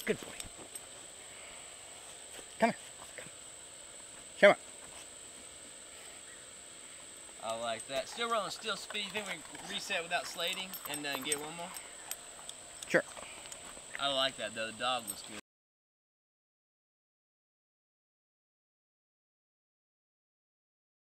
Good boy. Come here. Come on. I like that. Still rolling, still speed. You think we can reset without slating and get one more? Sure. I like that though. The dog looks good.